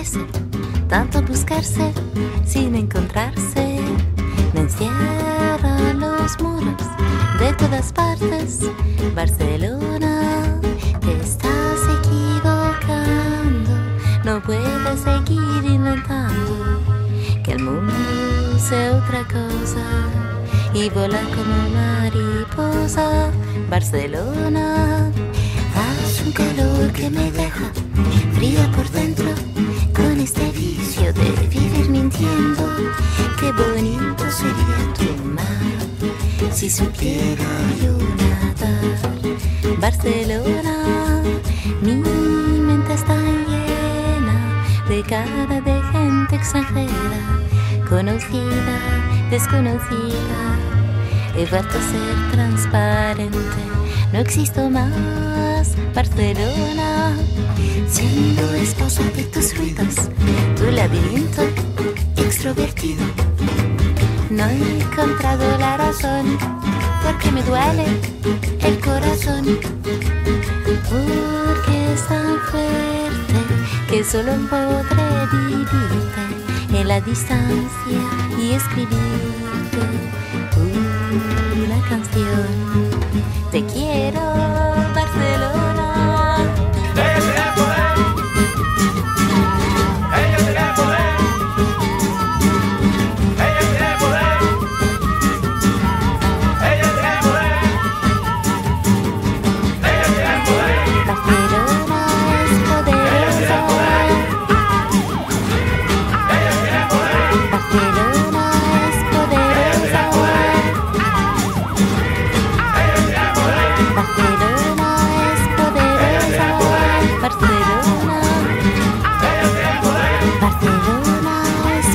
perderse, tanto buscarse sin encontrarse. Me encierran los muros de todas partes. Barcelona, te estás equivocando. No puedes seguir inventando que el mundo sea otra cosa y volar como mariposa. Barcelona, haz un calor que me deja fría por dentro con este vicio de vivir mintiendo. Qué bonito sería tu mar si supiera yo nadar. Barcelona, mi mente está llena de cara de gente extranjera, conocida, desconocida. He vuelto a ser transparente, no existo más. Barcelona, siendo esposa de tus ruidos, tu laberinto extrovertido. No he encontrado la razón porque me duele el corazón, porque es tan fuerte que solo podré vivirte en la distancia y escribirte una canción. Te quiero, Barcelona. Ella tiene poder. Ella tiene poder. Ella tiene poder. Ella tiene poder. Ella tiene poder. Barcelona es poderosa. Ella tiene poder. Barcelona es poderosa. Barcelona es poderosa. Barcelona. Barcelona es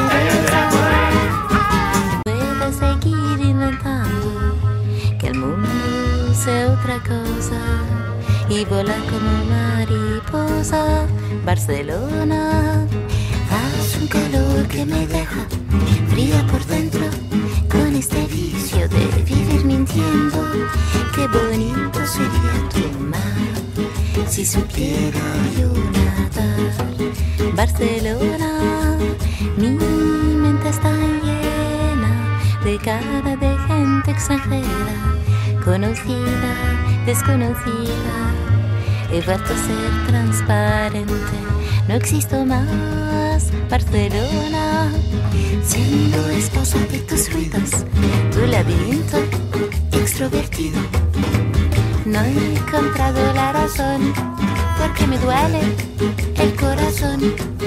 poderosa. Puedes seguir inventando que el mundo sea otra cosa y volar como mariposa. Barcelona, haz un calor que me deja fría por dentro con este vicio de vivir mintiendo. Qué bonito sería tu mar si supiera yo nadar. Barcelona, mi mente está llena de cara de gente extranjera, conocida, desconocida. He vuelto a ser transparente, no existo más. Barcelona, siendo esposa de tus ruidos, tu laberinto extrovertido. No he encontrado la razón porque me duele el corazón,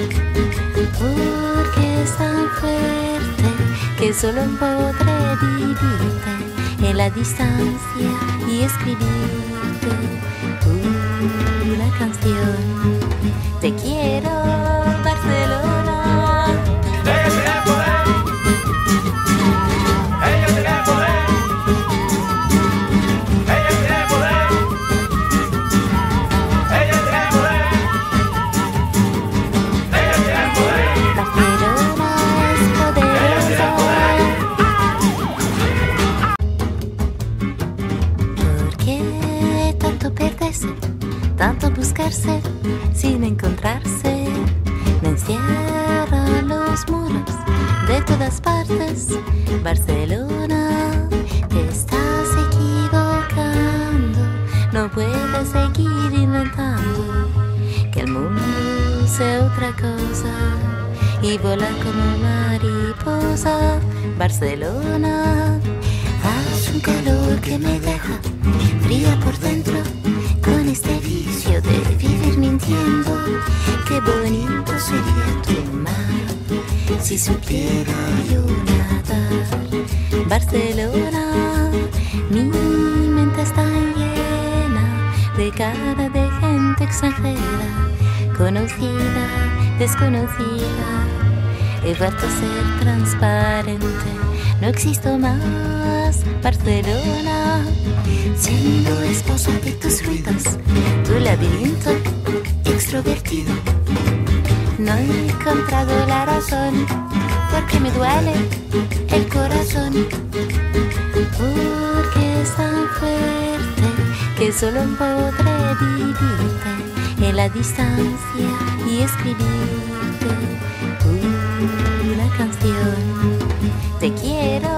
porque es tan fuerte que solo podré vivirte en la distancia y escribirte una canción. Te quiero, Barcelona. Ella tiene poder. Ella tiene poder. Ella tiene poder. Ella tiene poder. Ella tiene poder. Barcelona es poderosa. ¿Por qué tanto perderse, tanto buscarse sin encontrarse? Me encierran los muros de todas partes. Barcelona, te estás equivocando. No puedes seguir inventando que el mundo sea otra cosa y volar como mariposa. Barcelona, haz un calor que me deja fría por dentro con este vicio de vivir mintiendo. Qué bonito sería tu mar si supiera yo nadar. Barcelona, mi mente está llena de cara de gente extranjera, conocida, desconocida. He vuelto a ser transparente, no existo más. Barcelona, siendo esposa de tus ruidos, tu laberinto extrovertido. No he encontrado la razón porque me duele el corazón, porque es tan fuerte que solo podré vivirte en la distancia y escribir cante una canción. Te quiero